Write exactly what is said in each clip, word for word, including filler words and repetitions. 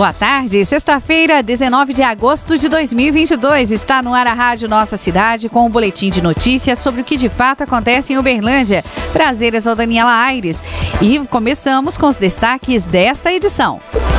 Boa tarde, sexta-feira, dezenove de agosto de dois mil e vinte e dois. Está no ar a Rádio Nossa Cidade com um boletim de notícias sobre o que de fato acontece em Uberlândia. Prazer, eu sou Daniela Aires e começamos com os destaques desta edição.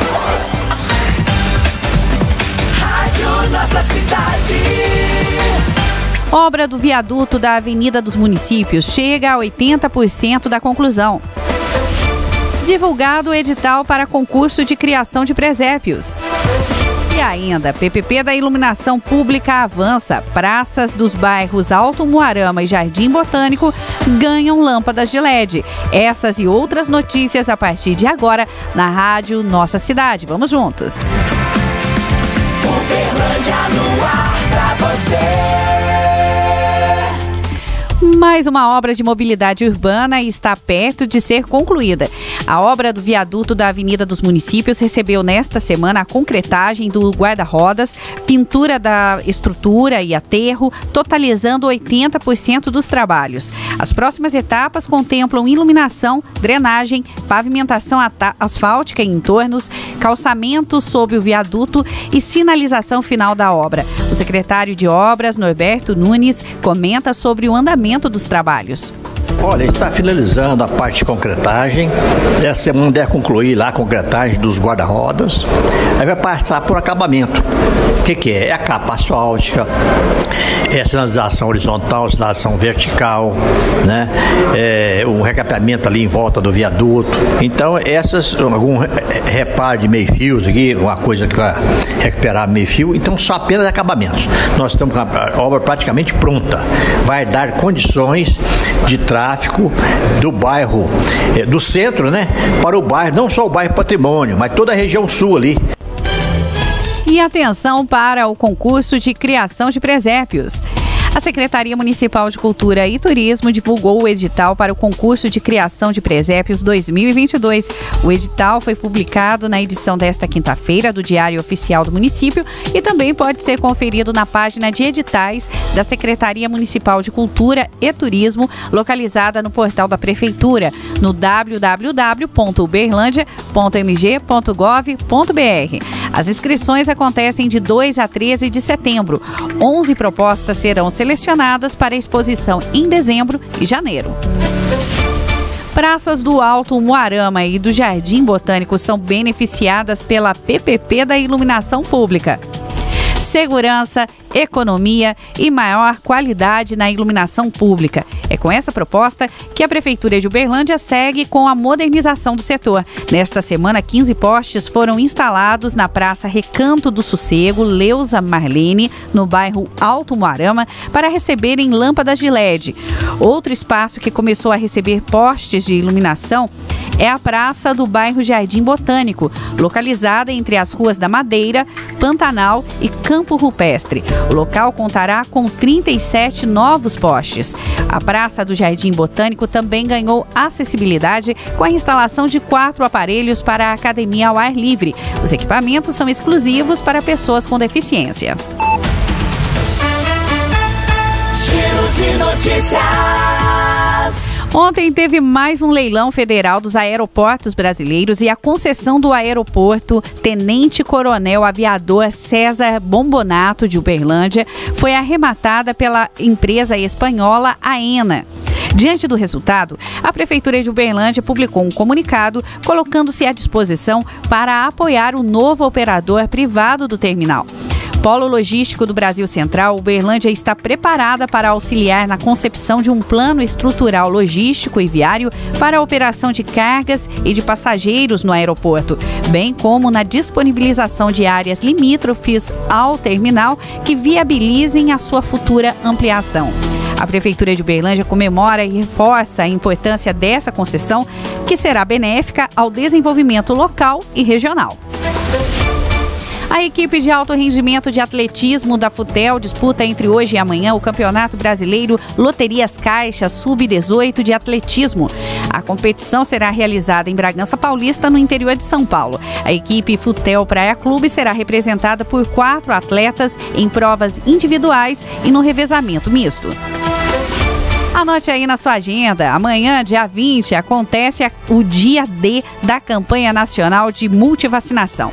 Rádio Nossa Cidade. Obra do viaduto da Avenida dos Municípios chega a oitenta por cento da conclusão. Divulgado o edital para concurso de criação de presépios. E ainda, P P P da Iluminação Pública avança. Praças dos bairros Alto Umuarama e Jardim Botânico ganham lâmpadas de L E D. Essas e outras notícias a partir de agora na Rádio Nossa Cidade. Vamos juntos. Uberlândia no ar pra você. Mais uma obra de mobilidade urbana está perto de ser concluída. A obra do viaduto da Avenida dos Municípios recebeu nesta semana a concretagem do guarda-rodas, pintura da estrutura e aterro, totalizando oitenta por cento dos trabalhos. As próximas etapas contemplam iluminação, drenagem, pavimentação asfáltica em entornos, calçamento sob o viaduto e sinalização final da obra. O secretário de Obras, Norberto Nunes, comenta sobre o andamento dos trabalhos. Olha, a gente está finalizando a parte de concretagem. Essa semana deve concluir lá a concretagem dos guarda-rodas. Aí vai passar por acabamento. O que, que é? É a capa asfáltica, é a sinalização horizontal, sinalização vertical, né? É o recapeamento ali em volta do viaduto. Então, essas, algum reparo de meio-fios aqui, uma coisa que vai recuperar meio-fio. Então, só apenas acabamentos. Nós estamos com a obra praticamente pronta. Vai dar condições de tráfego do bairro, do centro, né, para o bairro, não só o bairro Patrimônio, mas toda a região sul ali. E atenção para o concurso de criação de presépios. A Secretaria Municipal de Cultura e Turismo divulgou o edital para o concurso de criação de presépios dois mil e vinte e dois. O edital foi publicado na edição desta quinta-feira do Diário Oficial do Município e também pode ser conferido na página de editais da Secretaria Municipal de Cultura e Turismo, localizada no portal da Prefeitura, no w w w ponto uberlândia ponto m g ponto gov ponto b r. As inscrições acontecem de dois a treze de setembro. onze propostas serão selecionadas para exposição em dezembro e janeiro. Praças do Alto Umuarama e do Jardim Botânico são beneficiadas pela P P P da Iluminação Pública. Segurança, economia e maior qualidade na iluminação pública. É com essa proposta que a Prefeitura de Uberlândia segue com a modernização do setor. Nesta semana, quinze postes foram instalados na Praça Recanto do Sossego, Leusa Marlene, no bairro Alto Umuarama, para receberem lâmpadas de L E D. Outro espaço que começou a receber postes de iluminação é a Praça do bairro Jardim Botânico, localizada entre as ruas da Madeira, Pantanal e Campo Rupestre. O local contará com trinta e sete novos postes. A Praça do Jardim Botânico também ganhou acessibilidade com a instalação de quatro aparelhos para a academia ao ar livre. Os equipamentos são exclusivos para pessoas com deficiência. Giro de notícias. Ontem teve mais um leilão federal dos aeroportos brasileiros e a concessão do aeroporto Tenente Coronel Aviador César Bombonato de Uberlândia foi arrematada pela empresa espanhola AENA. Diante do resultado, a Prefeitura de Uberlândia publicou um comunicado colocando-se à disposição para apoiar o novo operador privado do terminal. Polo Logístico do Brasil Central, Uberlândia está preparada para auxiliar na concepção de um plano estrutural logístico e viário para a operação de cargas e de passageiros no aeroporto, bem como na disponibilização de áreas limítrofes ao terminal que viabilizem a sua futura ampliação. A Prefeitura de Uberlândia comemora e reforça a importância dessa concessão, que será benéfica ao desenvolvimento local e regional. A equipe de alto rendimento de atletismo da Futel disputa entre hoje e amanhã o Campeonato Brasileiro Loterias Caixa sub dezoito de atletismo. A competição será realizada em Bragança Paulista, no interior de São Paulo. A equipe Futel Praia Clube será representada por quatro atletas em provas individuais e no revezamento misto. Anote aí na sua agenda, amanhã, dia vinte, acontece o dia D da campanha nacional de multivacinação.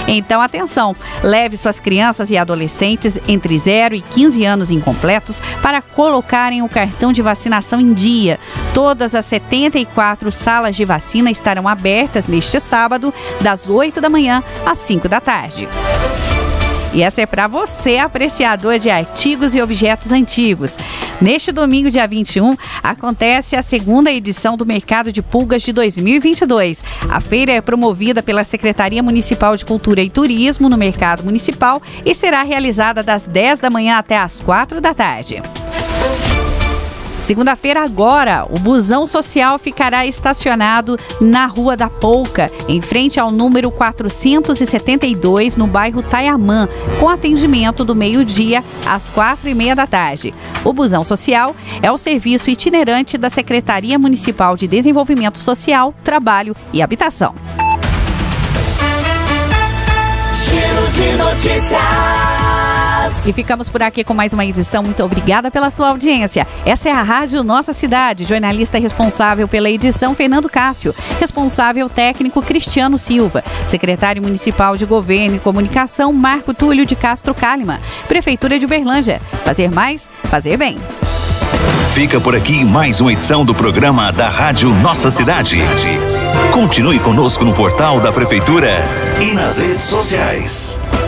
Então, atenção, leve suas crianças e adolescentes entre zero e quinze anos incompletos para colocarem o cartão de vacinação em dia. Todas as setenta e quatro salas de vacina estarão abertas neste sábado, das oito da manhã às cinco da tarde. E essa é para você, apreciador de artigos e objetos antigos. Neste domingo, dia vinte e um, acontece a segunda edição do Mercado de Pulgas de dois mil e vinte e dois. A feira é promovida pela Secretaria Municipal de Cultura e Turismo no Mercado Municipal e será realizada das dez da manhã até as quatro da tarde. Segunda-feira agora, o busão social ficará estacionado na Rua da Pouca, em frente ao número quatrocentos e setenta e dois, no bairro Taiamã, com atendimento do meio-dia às quatro e meia da tarde. O busão social é o serviço itinerante da Secretaria Municipal de Desenvolvimento Social, Trabalho e Habitação. Giro de notícias. E ficamos por aqui com mais uma edição. Muito obrigada pela sua audiência. Essa é a Rádio Nossa Cidade. Jornalista responsável pela edição, Fernando Cássio. Responsável técnico, Cristiano Silva. Secretário Municipal de Governo e Comunicação, Marco Túlio de Castro Kalimann. Prefeitura de Uberlândia. Fazer mais, fazer bem. Fica por aqui mais uma edição do programa da Rádio Nossa Cidade. Continue conosco no portal da Prefeitura e nas redes sociais.